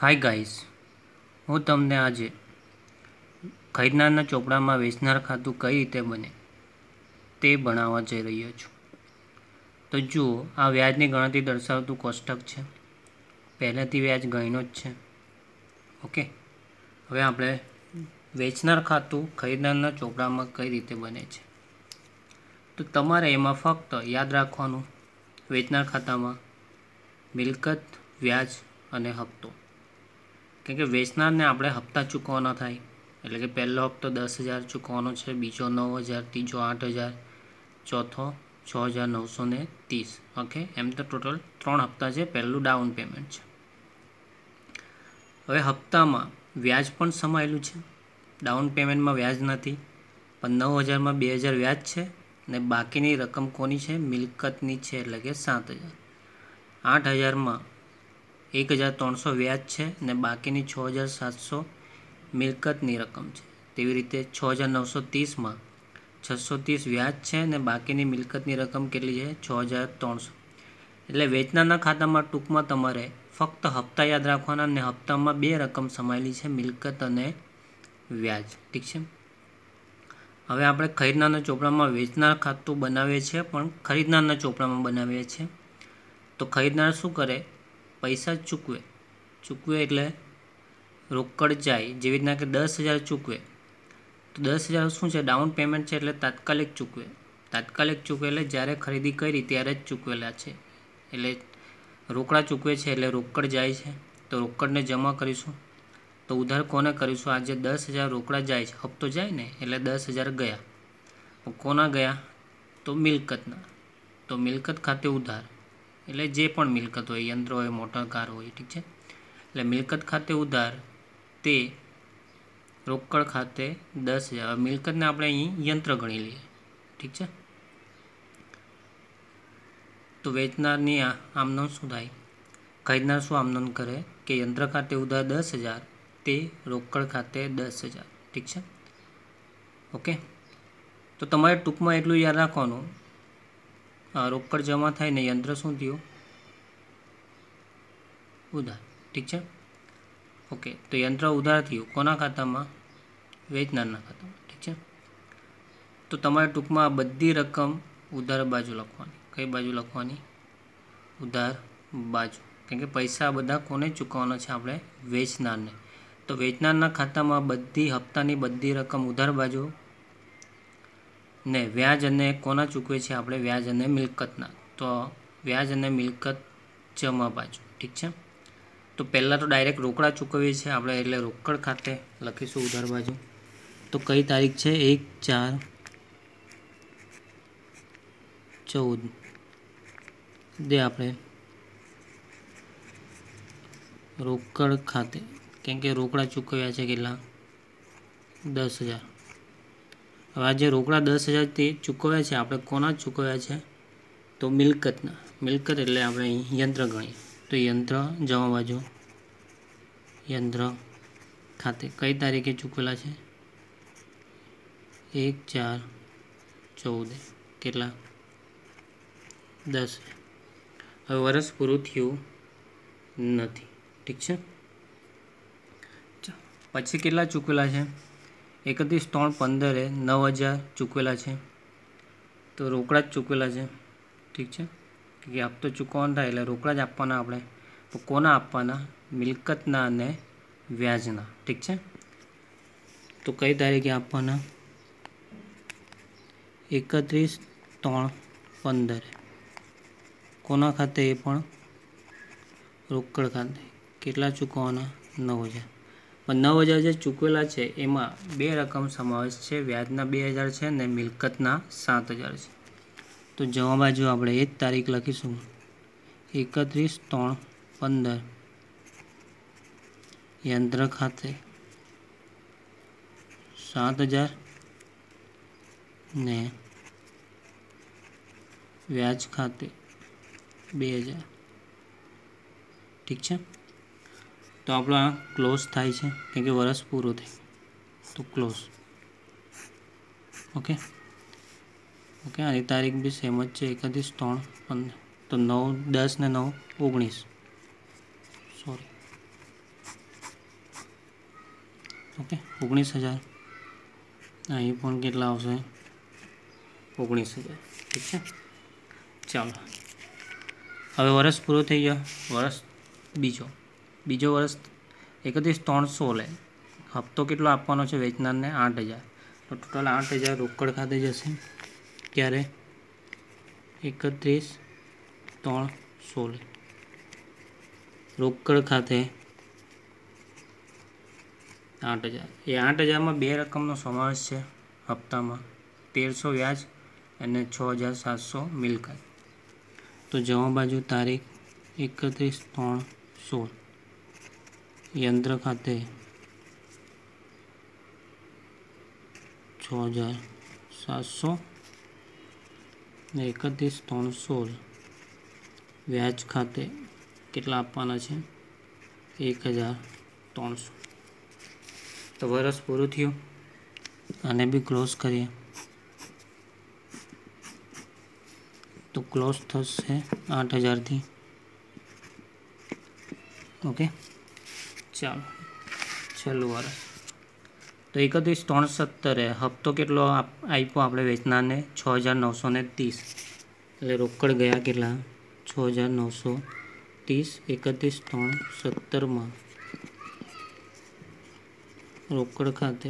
Hi guys, हूँ तमने आज खरीदनार चोपड़ा में वेचनार खातु कई रीते बने ते भणाववा जई रह्यो छुं। तो जुओ, आ व्याजनी गणतरी दर्शावतुं कोष्टक छे। पहेलेथी व्याज गण्यो ज छे। ओके, हवे आपणे वेचनार खातु खरीदनार चोपड़ा में कई रीते बने छे। तो तमारे एमां फक्त याद राखवानुं, वेचनार खाता में मिलकत, व्याज अने हप्तो। केम के वेचनार ने आपणे हप्ता चूकववाना थाय, एटले के पहलो हप्तो 10,000 चूकववानो छे, बीजो 9,000, तीजो 8,000, चौथो 6,930। ओके, एम तो टोटल 3 हप्ता छे। पहलू डाउन पेमेंट छे। हवे हप्ता में व्याज पण समायेलुं छे। डाउन पेमेंट में व्याज नथी, पण 9,000 में 2,000 व्याज छे ने बाकीनी रकम कोनी छे? मिलकतनी छे, एटले के 7,000। 8,000 में 1,300 व्याज छे ने बाकीनी 6,700 मिलकतनी रकम छे। तेवी रीते 6,930 में 630 व्याज छे ने बाकीनी मिलकतनी रकम केटली छे? 6,300। एटले वेचनाરના ખાતામાં ટૂંકમાં તમારે ફક્ત હપ્તા યાદ રાખવાના અને હપ્તામાં બે રકમ સમાયેલી છે, મિલકત અને વ્યાજ। ઠીક છે। હવે આપણે ખરીદનારના ચોપડામાં વેચનાર ખાતું બનાવીએ છીએ, પણ ખરીદનારના ચોપડામાં બનાવીએ છીએ। તો ખરીદનાર શું કરે? પૈસા ચૂકવે એટલે રોકડ જાય। જેવી રીતના કે 10,000 ચૂકવે તો 10,000 શું છે? ડાઉન પેમેન્ટ છે, એટલે તાત્કાલિક ચૂકવે। તાત્કાલિક ચૂકવે એટલે જ્યારે ખરીદી કરી ત્યારે જ ચૂકવેલા છે, એટલે રોકડા ચૂકવે છે એટલે રોકડ જાય છે। તો રોકડને જમા કરીશું તો ઉધાર કોને કરીશું? આજે 10,000 રોકડા જાય છે, હપ્તો જાય ને, એટલે 10,000 ગયા। કોના ગયા? તો મિલકતના। તો મિલકત ખાતે ઉધાર એટલે જે પણ મિલકત હોય, યંત્ર હોય, મોટર કાર હોય। ઠીક છે। એટલે મિલકત ખાતે ઉધાર તે રોકડ ખાતે 10,000। મિલકતને આપણે અહીં યંત્ર ગણી લઈએ। ઠીક છે। તો વેચનારની આમનોંધ શું થાય? ખરીદનાર શું આમનોંધ કરે કે યંત્ર ખાતે ઉધાર 10,000 તે રોકડ ખાતે 10,000। ઠીક છે। ઓકે, તો તમારે ટૂંકમાં એટલું યાદ રાખવાનું, રોકડ જમા થાય ને યંત્ર શું થયું? ઉધાર। ઠીક છે। ઓકે, તો યંત્ર ઉધાર થયું કોના ખાતામાં? વેચનારના ખાતામાં। ઠીક છે। તો તમારે ટૂંકમાં આ બધી રકમ ઉધાર બાજુ લખવાની। કઈ બાજુ લખવાની? ઉધાર બાજુ। કેમ કે પૈસા બધા કોને ચૂકવવાના છે? આપણે વેચનારને। તો વેચનારના ખાતામાં બધી હપ્તાની બધી રકમ ઉધાર બાજુ ને વ્યાજ અને કોના ચૂકવે છે? આપણે વ્યાજ અને મિલકતના। તો વ્યાજ અને મિલકત જમા બાજુ। ઠીક છે। તો પહેલાં તો ડાયરેક્ટ રોકડા ચૂકવીએ છીએ આપણે, એટલે રોકડ ખાતે લખીશું ઉધાર બાજુ। તો કઈ તારીખ છે? 1/4/14 દે આપણે રોકડ ખાતે, કેમ કે રોકડા ચૂકવ્યા છે કેટલા? 10,000। હવે આ જે રોકડા 10,000 તે ચૂકવ્યા છે, આપણે કોના ચૂકવ્યા છે? તો મિલકતના। મિલકત એટલે આપણે અહીં યંત્ર ગણીએ, તો યંત્ર જમા બાજુ યંત્ર ખાતે કઈ તારીખે ચૂકવેલા છે? 1/4/14 કેટલા? 10,000। હવે વર્ષ પૂરું થયું નથી। ઠીક છે। પછી કેટલા ચૂકવેલા છે? 31/3/15 9,000 ચૂકવેલા છે, તો રોકડા જ ચૂકવેલા છે। ઠીક છે, કે હપ્તો ચૂકવવાનો થાય એટલે રોકડા જ આપવાના આપણે। તો કોના આપવાના? મિલકતના અને વ્યાજના। ઠીક છે। તો કઈ તારીખે આપવાના? 31/3/15 કોના ખાતે? એ પણ રોકડ ખાતે। કેટલા ચૂકવવાના? 9,000। પણ 9,000 જે ચૂકવેલા છે એમાં બે રકમ સમાવેશ છે, વ્યાજના 2,000 છે ને મિલકતના 7,000 છે। તો જમા બાજુ આપણે એ જ તારીખ લખીશું, 31/3/15 યંત્ર ખાતે 7,000 ને વ્યાજ ખાતે 2,000। ઠીક છે। તો આપણો આ ક્લોઝ થાય છે, કેમ કે વર્ષ પૂરું થાય તો ક્લોઝ। ઓકે ઓકે, આની તારીખ બી સેમ જ છે, 31/3/15। તો 9 10 ને 9 19, સોરી ઓકે 19,000 અહીં પણ કેટલા આવશે 19,000 ઠીક છે। ચાલો હવે વર્ષ પૂરું થઈ ગયો। વર્ષ બીજો વર્ષ 31/3/16 લે હપ્તો કેટલો આપવાનો છે વેચનારને 8,000 તો ટોટલ 8,000 રોકડ ખાતે જશે ક્યારે 31/3/16 રોકડ ખાતે 8,000 એ 8,000માં બે રકમનો સમાવેશ છે હપ્તામાં 1,300 વ્યાજ અને 6,700 મિલકત। તો જમા બાજુ તારીખ 31/3/16 યંત્ર ખાતે 6,700 ને 31/3/16 વ્યાજ ખાતે કેટલા આપવાના છે 1,300। તો વર્ષ પૂરું થયું આને બી ક્લોઝ કરીએ તો ક્લોઝ થશે 8,000થી। ઓકે ચાલો છેલ્લું વર્ષ તો 31/3/17 હપ્તો કેટલો આપ્યો આપણે વેચનારને 6,930 એટલે રોકડ ગયા કેટલા 6,930 31/3/17માં રોકડ ખાતે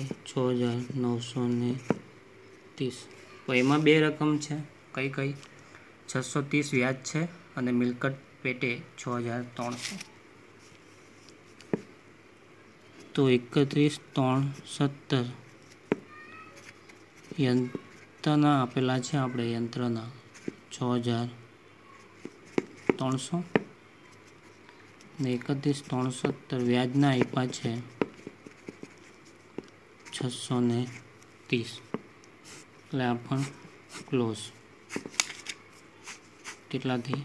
6,930 તો એમાં બે રકમ છે કઈ 630 વ્યાજ છે અને મિલકત પેટે 6,300 તો 31/3/17 યંત્રના આપેલા છે આપણે યંત્રના 6,300 ને 31/3/17 વ્યાજના આપ્યા છે 630 એટલે આ પણ ક્લોઝ કેટલાથી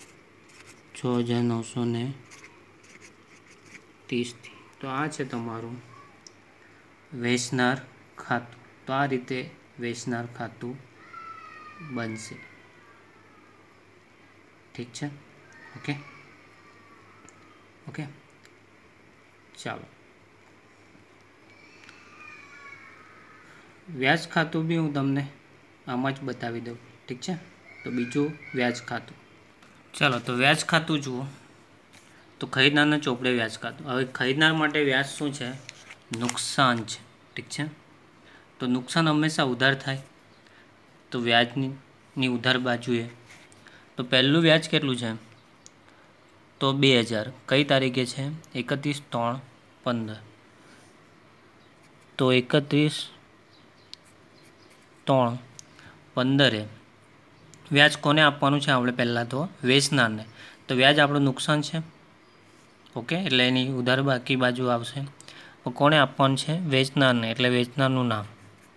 6,930થી। તો આ છે તમારું વેચનાર ખાતું। તો આ રીતે વેચનાર ખાતું બનશે ઠીક છે ઓકે ચાલો વ્યાજ ખાતું બી હું તમને આમાં જ બતાવી દઉં ઠીક છે। તો બીજું વ્યાજ ખાતું ચાલો તો વ્યાજ ખાતું જુઓ તો ખરીદનારના ચોપડે વ્યાજ ખાતું હવે ખરીદનાર માટે વ્યાજ શું છે નુકસાન છે ઠીક છે। તો નુકસાન હંમેશા ઉધાર થાય તો વ્યાજની ઉધાર બાજુએ તો પહેલું વ્યાજ કેટલું છે તો 2,000 કઈ તારીખે છે 31/3/15 તો 31/3/15 વ્યાજ કોને આપવાનું છે આપણે પહેલાં તો વેચનારને તો વ્યાજ આપણું નુકસાન છે ઓકે એટલે એની ઉધાર બાકી બાજુ આવશે કોને આપવાનું છે વેચનારને એટલે વેચનારનું નામ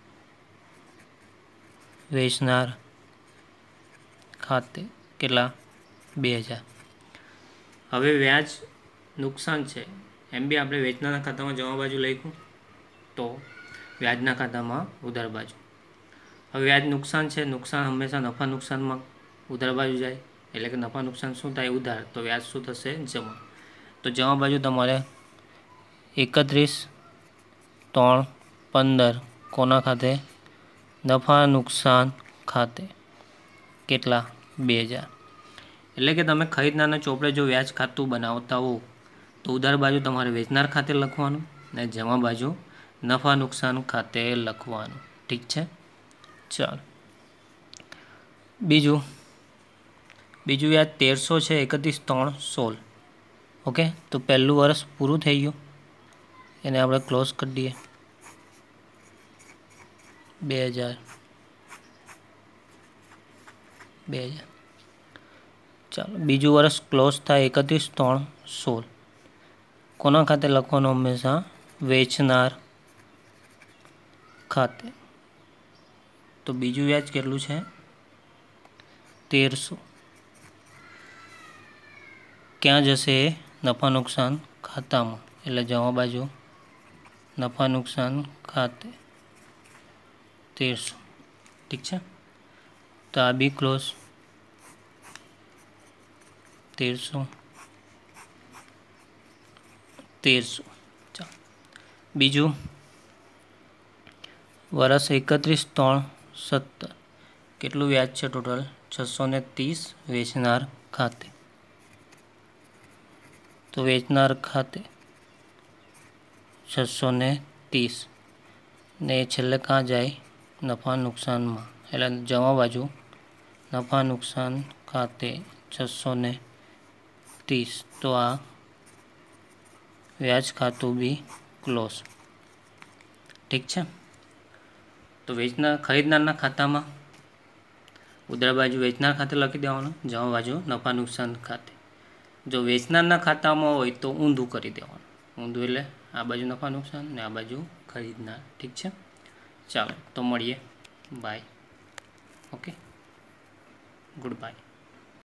વેચનાર ખાતે કેટલા 2,000 હવે વ્યાજ નુકસાન છે એમ બી આપણે વેચનારના ખાતામાં જમા બાજુ લખ્યું તો વ્યાજના ખાતામાં ઉધાર બાજુ હવે વ્યાજ નુકસાન છે નુકસાન હંમેશા નફા નુકસાનમાં ઉધાર બાજુ જાય એટલે કે નફા નુકસાન શું થાય ઉધાર તો વ્યાજ શું થશે જમા તો જમા બાજુ તમારે 31/3/15 કોના ખાતે નફા નુકસાન ખાતે કેટલા 2,000 એટલે કે તમે ખરીદનારના ચોપડે જો વ્યાજ ખાતું બનાવતા હો તો ઉધાર બાજુ તમારે વેચનાર ખાતે લખવાનું અને જમા બાજુ નફા નુકસાન ખાતે લખવાનું ઠીક છે। ચાલો બીજું વ્યાજ 1,300 છે 31/3/16 ઓકે તો પહેલું વર્ષ પૂરું થઈ ગયું એને આપણે ક્લોઝ કરી દઈએ 2,000 ચાલો બીજું વર્ષ ક્લોઝ થાય 31/3/16 કોના ખાતે લખવાનું હંમેશા વેચનાર ખાતે તો બીજું વ્યાજ કેટલું છે 1,300 ક્યાં જશે નફા નુકસાન ખાતામાં એટલે જમા બાજુ નફા નુકસાન ખાતે 1,300 ઠીક છે। તો આ બી ક્લોઝ 1,300 ચાલો બીજું વર્ષ 31/3/17 કેટલું વ્યાજ છે ટોટલ 630 વેચનાર ખાતે. તો વેચનાર ખાતે 630 ને છેલ્લે કાં જાય નફા નુકસાનમાં, એટલે જમા બાજુ નફા નુકસાન ખાતે 630. તો આ વ્યાજ ખાતું બી ક્લોઝ. ઠીક છે. તો ખરીદનારના ખાતામાં ઉધાર બાજુ વેચનાર ખાતે લખી દેવાનું, જમા બાજુ નફા નુકસાન ખાતે. જો વેચનારના ખાતામાં હોય તો ઊંધું કરી દેવાનું. ઊંધું એટલે આ બાજુ નફા નુકસાન ને આ બાજુ ખરીદનાર. ઠીક છે. ચાલો તો મળીએ. બાય. Okay, good bye.